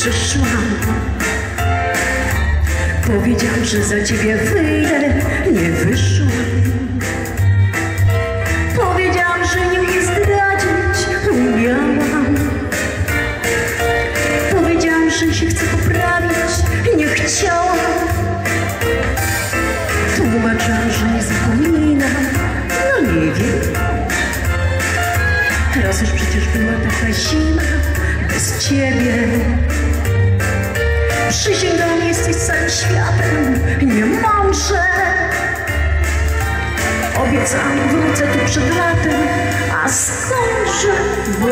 przyszłam. Powiedziałam, że za ciebie wyjdę, nie wyszłam. Powiedziałam, że nie mnie zdradzić umiałam. Powiedziałam, że się chcę poprawić, nie chciałam. Tłumaczyłam, że nie zapominam, no nie wiem. Teraz już przecież była taka zima bez ciebie. Przysięgam, jesteś całym światem, nie mądrze. Obiecałam, wrócę tu przed latem, a skądże, bo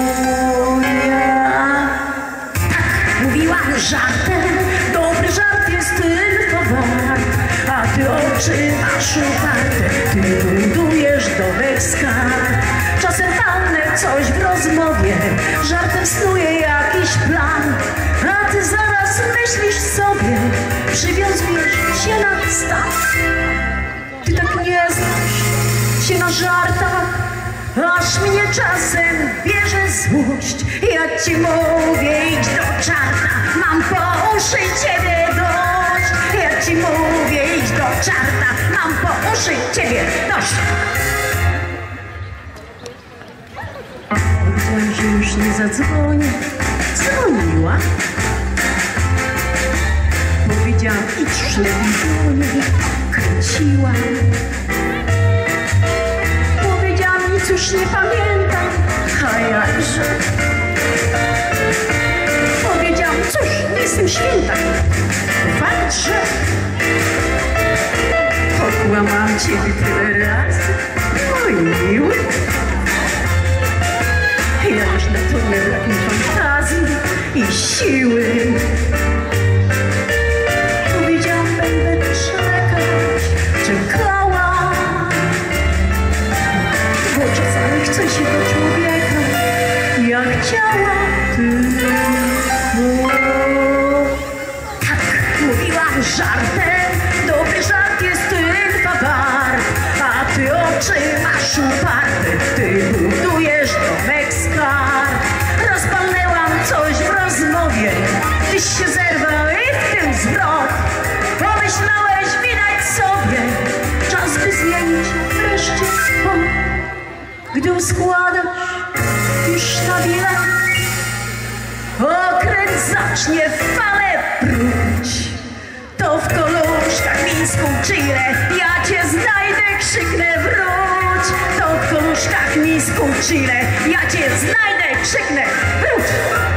ja tak mówiłam żartem, dobry żart jest tylko wart, a ty oczy masz uparte, ty budujesz domek z kart. Czasem palnę coś w rozmowie, żartem snuje jakiś plan, a ty zaraz myślisz sobie, przywiązujesz się na stan. Ty tak nie znasz się na żartach, aż mnie czasem bierze złość. Ja ci mówię, idź do czarta, mam po uszy ciebie dość. Ja ci mówię, idź do czarta, mam po uszy ciebie dość. Mówiłam, że już nie zadzwonię, dzwoniła. Powiedziałam, idź szlepić, kręciła. Powiedziałam, nic już nie pamiętam, a jakże. Powiedziałam, cóż, nie jestem święta, fakt, że okłamałam ciebie tyle razy, oj miły. Ja już na to nie braknie fantazji i siły. Powiedziałam, będę czekać, czekała, bo czasami chce się do człowieka, jak chciała tylko. Tak mówiłam żartem, dobry żart jest tylko wart, a ty oczy masz uparte, ty budujesz domek z kart. Rozpalnęłam coś w rozmowie, tyś się zerwał i w tym zwrot. Pomyślałeś, widać sobie, czas by zmienić wreszcie to. Gdy składasz już na bilet, okręt zacznie fale pruć, to w koluszkach mińską Chile ja cię znajdę, krzyknę wróć. To w koluszkach mińską Chile ja cię znajdę, krzyknę wróć.